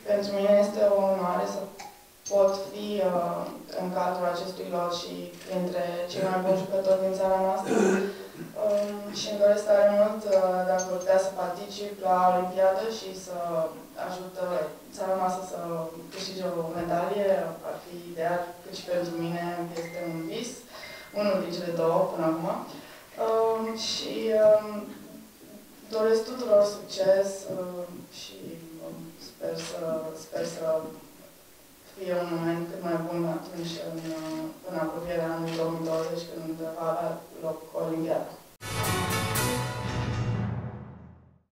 Pentru mine este o onoare să pot fi în cadrul acestui lot și printre cei mai buni jucători din țara noastră. Și îmi doresc tare mult dacă putea să particip la Olimpiadă și să ajut țara noastră să câștige o medalie. Ar fi ideal, cât și pentru mine este un vis, unul din cele două până acum. Și doresc tuturor succes și sper să fie un moment cât mai bun atunci în apropierea anului 2020, când va avea loc Olimpiada.